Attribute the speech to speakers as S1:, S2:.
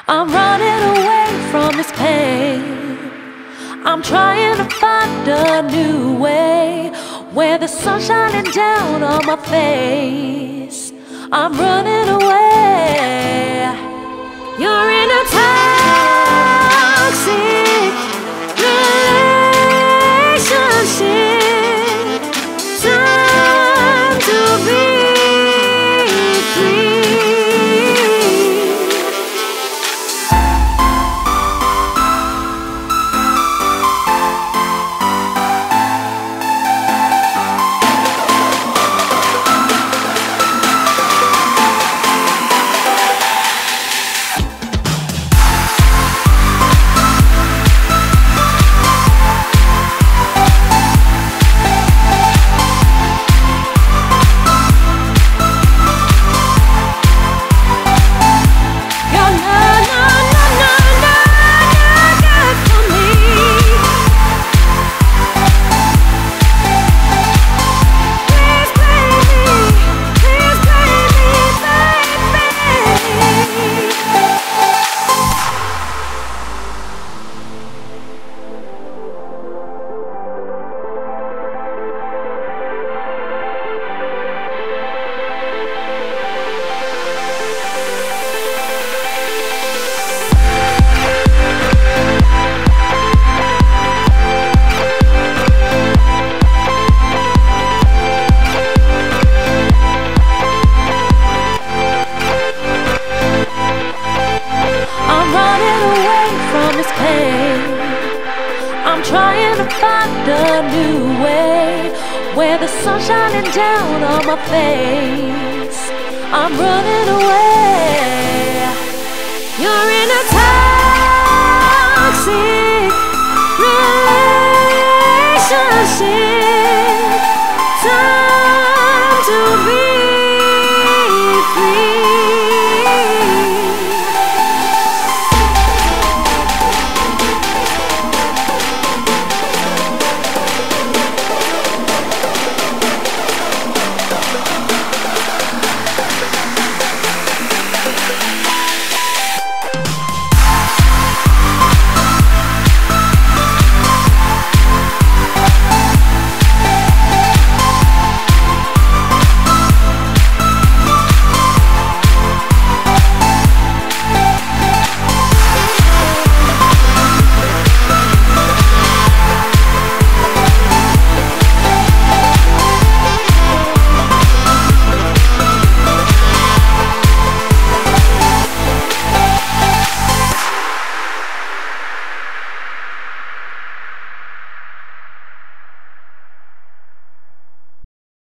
S1: I'm running away from this pain. I'm trying to find a new way where the sun's shining down on my face. I'm running away. You're in a toxic relationship. Time to be free. I'm trying to find a new way where the sun's shining down on my face. I'm running away. You're